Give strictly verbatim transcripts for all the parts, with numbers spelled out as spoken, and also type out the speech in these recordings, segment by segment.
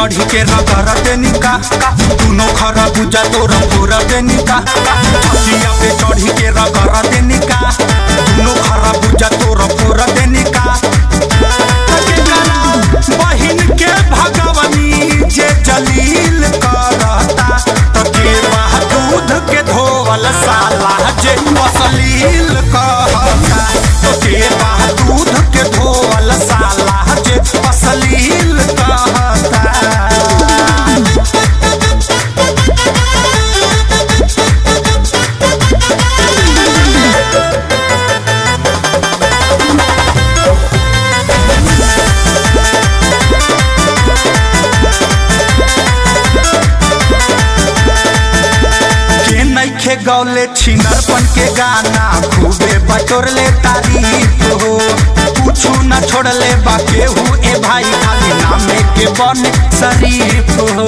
चढ़ी के रगर देनी का तूनो खरा बुझा तोरा पूरा देनी का छतिया पे चढ़ी के रगर देनी का तूनो खरा बुझा तोरा पूरा देनी का बहिन के भगवनी जे जलील करता तके बाह दूध के धोवल साला जे असलील कहता तके बाह दूध के धोवल साला जे असलील कहता। के गौले छिनरपन के गाना खूबे बटोरले तारीफ हो कुछ न छोड़ले बाके हु ए भाई खाली नामे के बने शरीफ हो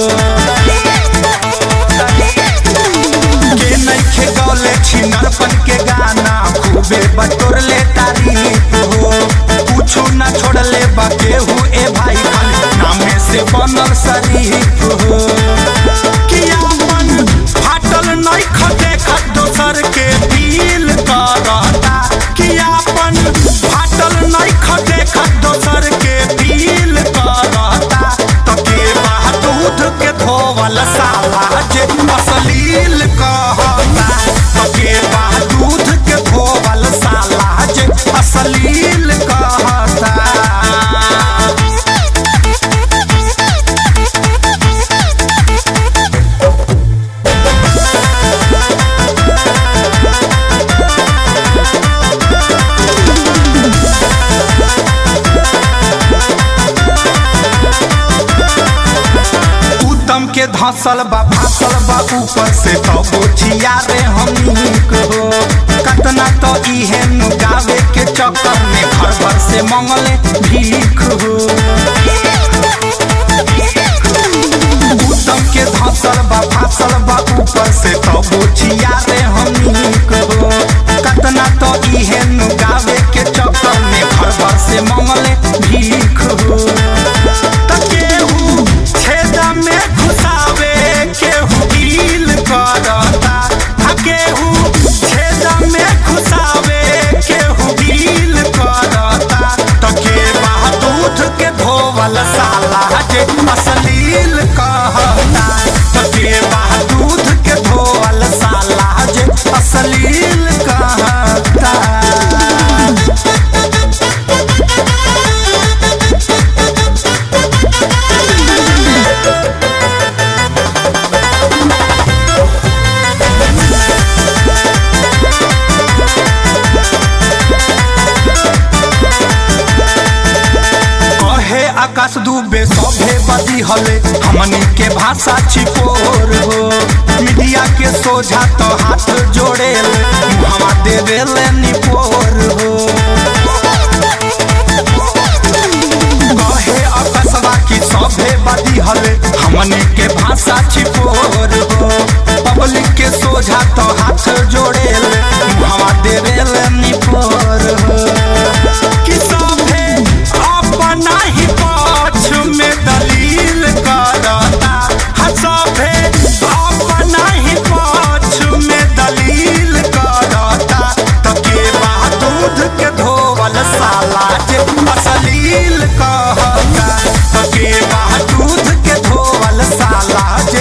के नइखे गौले छिनरपन के गाना खूबे बटोरले तारीफ हो कुछ न छोड़ले बाके हु ए भाई खाली नामे से बनल शरीफ हो किया मन फाटल नहीं खटे दोसर के दिल करता कियापन फाटल नहीं खटे दोसर के दिल करता तके बाह दूध के धोवल साला जे असलील कहता तके बाह दूध के धोवल साला जे असलील कहता। के धसल बा फासल बा ऊपर से तो बोझिया रे हमनिक हो कतना तो इहे नु गावे के चक्कर में घर भर से मंगले भीख हो उत्तम के धसल बा फासल बा ऊपर से तो बोझिया रे हमनिक हो कतना तो इहे नु गावे के चक्कर में घर भर से मंगले भीख हो तकेहू छेदा में घुसावे केहू कील करता केहू छेदा में घुसावे केहू कील करता तके बाह दूध के धोवल साला जे असलील कहता तके बाह दूध के धोवल साला जे असलील कहता। आकाश दुबे सभे बदी हले हमनी के भाषा छिपोर हो मीडिया के सोझा तो हाथ जोड़े हवा देवे ले निपोर हो कहे आकाशवा की सभे बदी हले हमनी के भाषा छिपोर हो पब्लिक के सोझा तो हाथ जोड़े हवा देवे ले निपोर हो कि सभे अपना ही में दलील करता हसभे अपना ही पक्ष में दलील करता तके बाह दूध के धोवल साला जे असलील कहता तके बाह दूध के धोवल साला जे